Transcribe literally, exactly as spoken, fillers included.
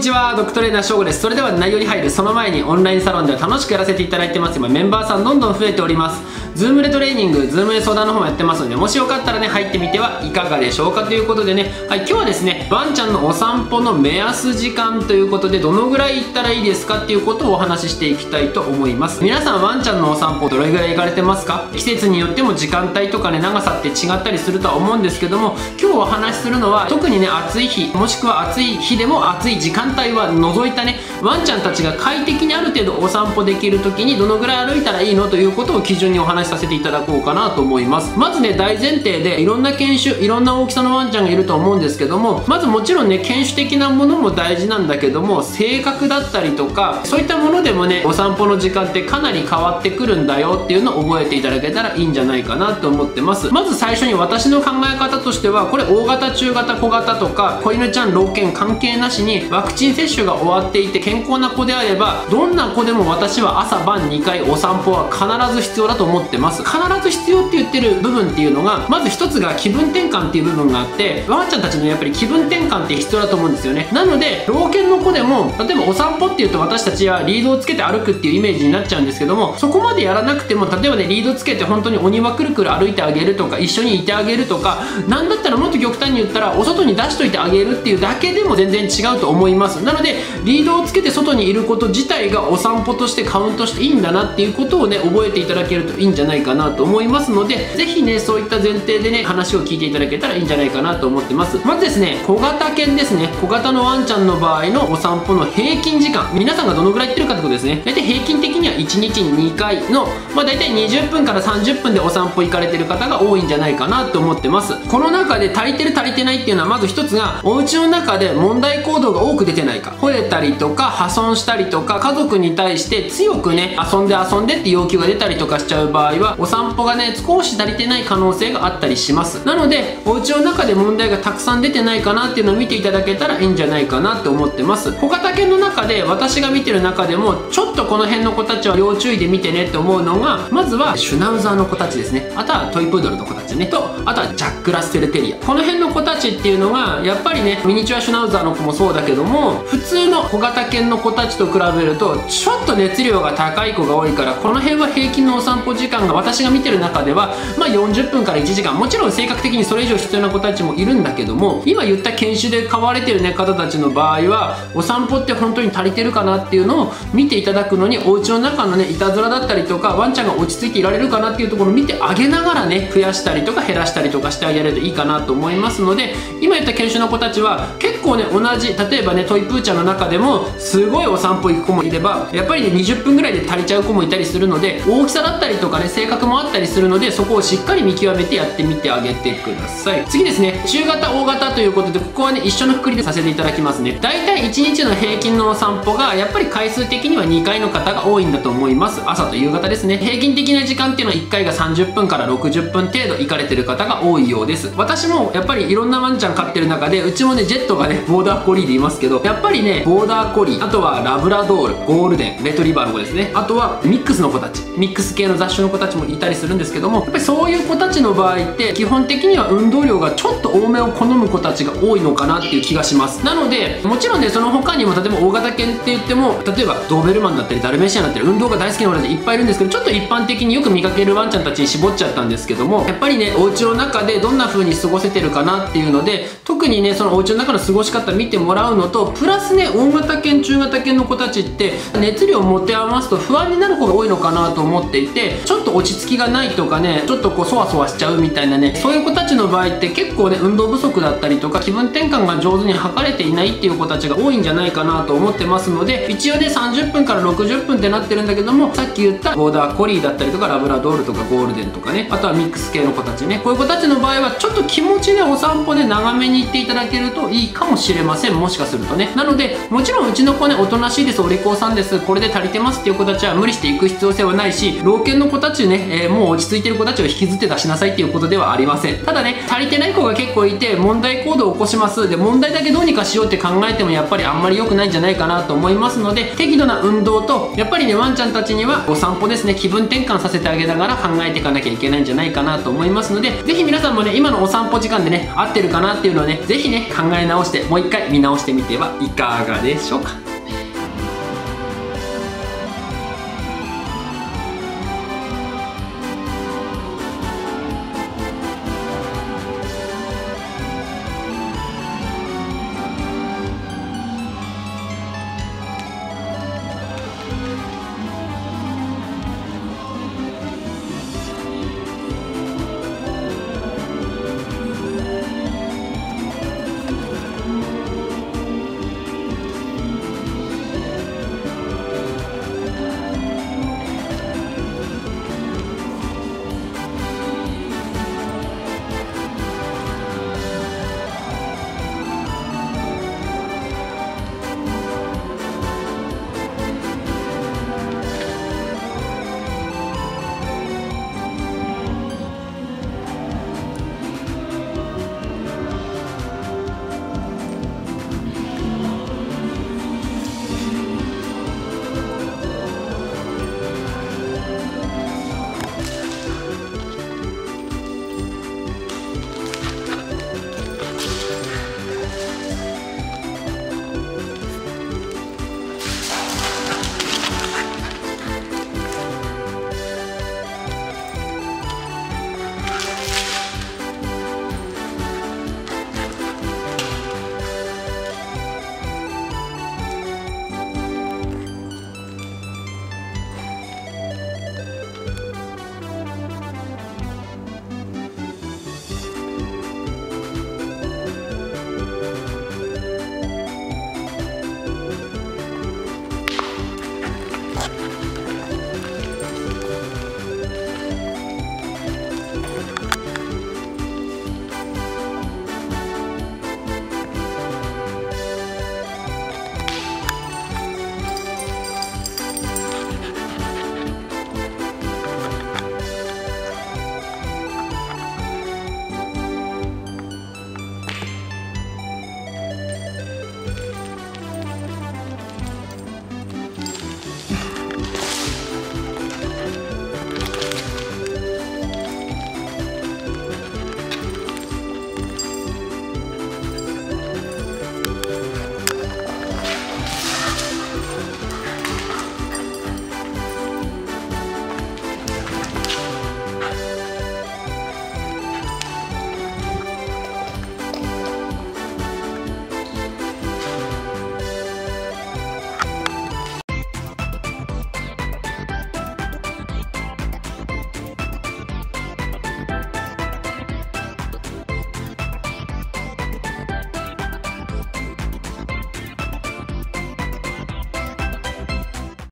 ちは、ドクトレーナー翔吾です。それでは内容に入るその前に、オンラインサロンでは楽しくやらせていただいてます。今メンバーさんどんどん増えております。ズームでトレーニング、ズームで相談の方もやってますので、もしよかったらね入ってみてはいかがでしょうかということでね、はい、今日はですねワンちゃんのお散歩の目安時間ということで、どのぐらい行ったらいいですかっていうことをお話ししていきたいと思います。皆さんワンちゃんのお散歩どれぐらい行かれてますか？季節によっても時間帯とかね長さって違ったりするとは思うんですけども、今日お話しするのは特にね暑い日、もしくは暑い日でも暑い時間帯は除いたね、ワンちゃんたちが快適にある程度お散歩できる時にどのぐらい歩いたらいいのということを基準にお話しさせていただこうかなと思います。まずね大前提で、いろんな犬種、いろんな大きさのワンちゃんがいると思うんですけども、まずもちろんね犬種的なものも大事なんだけども、性格だったりとかそういったものでもねお散歩の時間ってかなり変わってくるんだよっていうのを覚えていただけたらいいんじゃないかなと思ってます。まず最初に私の考え方としては、これ大型、中型、小型とか子犬ちゃん、老犬関係なしにワクチン接種が終わっていて健康な子であれば、どんな子でも私は朝晩にかいお散歩は必ず必要だと思ってます。必ず必要って言ってる部分っていうのが、まず一つが気分転換っていう部分があって、ワンちゃんたちのやっぱり気分転換って必要だと思うんですよね。なので老犬の子でも、例えばお散歩っていうと私たちはリードをつけて歩くっていうイメージになっちゃうんですけども、そこまでやらなくても、例えばねリードつけて本当にお庭くるくる歩いてあげるとか、一緒にいてあげるとか、なんだったらもっと極端に言ったらお外に出しといてあげるっていうだけでも全然違うと思います。なのでリードをつけて外にいること自体がお散歩としてカウントしていいんだなっていうことをね覚えていただけるといいんじゃないかなと思いますので、是非ねそういった前提でね話を聞いていただけたらいいんじゃないかなと思ってます。まずですね小型犬ですね。小型のワンちゃんの場合のお散歩の平均時間、皆さんがどのぐらい行ってるかってことですね。大体平均的にはいちにちににかいの、まあ、大体にじゅっぷんからさんじゅっぷんでお散歩行かれてる方が多いんじゃないかなと思ってます。この中で足りてる足りてないっていうのは、まず一つがお家の中で問題行動が多く出てないか、吠えたりとか破損したりとか、家族に対して強くね遊んで遊んでって要求が出たりとかしちゃう場合は、お散歩がね少し足りてない可能性があったりします。なのでお家の中で問題がたくさん出てないかなっていうのを見ていただけたらいいんじゃないかなと思ってます。小型犬の中で私が見てる中でもちょっとこの辺の子たちは要注意で見てねって思うのが、まずはシュナウザーの子たちですね。あとはトイプードルの子たちね、とあとはジャック・ラッセル・テリア、この辺の子たちっていうのがやっぱりねミニチュアシュナウザーの子もそうだけども、普通の小型犬の子たちと比べるとちょっと熱量が高い子が多いから、この辺は平均のお散歩時間が私が見てる中ではまあよんじゅっぷんからいちじかん、もちろん性格的にそれ以上必要な子たちもいるんだけども、今言った犬種で飼われてる、ね、方たちの場合はお散歩って本当に足りてるかなっていうのを見ていただくのに、お家の中のねいたずらだったりとかワンちゃんが落ち着いていられるかなっていうところを見てあげながらね増やしたりとか減らしたりとかしてあげるといいかなと思いますので、今言った犬種の子たちは結構ね同じ、例えばねトイプーちゃんの中でもすごいお散歩行く子もいれば、やっぱりねにじゅっぷんぐらいで足りちゃう子もいたりするので、大きさだったりとかね性格もあったりするので、そこをしっかり見極めてやってみてあげてください。次ですね、中型大型ということで、ここはね一緒のくくりでさせていただきますね。だいたいいちにちの平均のお散歩がやっぱり回数的にはにかいの方が多いんだと思います。朝と夕方ですね。平均的な時間っていうのはいっかいがさんじゅっぷんからろくじゅっぷん程度行かれてる方が多いようです。私もやっぱりいろんなワンちゃん飼ってる中で、うちもねジェットがねボーダーコリーでいますけど、やっぱりねボーダーコリー、あとはラブラドール、ゴールデンレトリバーの子ですね、あとはミックスの子たち、ミックス系の雑種の子たちもいたりするんですけども、やっぱりそういう子たちの場合って基本的には運動量がちょっと多めを好む子たちが多いのかなっていう気がします。なのでもちろんねその他にも、例えば大型犬って言っても、例えばドーベルマンだったりダルメシアンだったり運動が大好きな子たちいっぱいいるんですけど、ちょっと一般的によく見かけるワンちゃんたちに絞っちゃったんですけども、やっぱりねお家の中でどんな風に過ごせてるかなっていうので、特にねそのお家の中の過ごし方見てもらうのと、プラスね大型犬中型犬の子たちって熱量を持て余すと不安になる子が多いのかなと思っていて、ちょっと落ち着きがないとかね、ちょっとこうそわそわしちゃうみたいなね、そういう子たちの場合って結構ね運動不足だったりとか気分転換が上手に測れていないっていう子たちが多いんじゃないかなと思ってますので、一応ねさんじゅっぷんからろくじゅっぷんってなってるんだけども、さっき言ったボーダーコリーだったりとかラブラドールとかゴールデンとかね、あとはミックス系の子たちね、こういう子たちの場合はちょっと気持ちでお散歩で長めに行っていただけるといいかもしれません。もしかするとね。なのでもちろんうちのそこね、おとなしいです、お利口さんです、これで足りてますっていう子たちは無理していく必要性はないし、老犬の子たちね、えー、もう落ち着いてる子たちを引きずって出しなさいっていうことではありません。ただね、足りてない子が結構いて問題行動を起こします。で、問題だけどうにかしようって考えてもやっぱりあんまり良くないんじゃないかなと思いますので、適度な運動と、やっぱりね、ワンちゃんたちにはお散歩ですね、気分転換させてあげながら考えていかなきゃいけないんじゃないかなと思いますので、ぜひ皆さんもね、今のお散歩時間でね、合ってるかなっていうのをね、ぜひね、考え直してもう一回見直してみてはいかがでしょうか。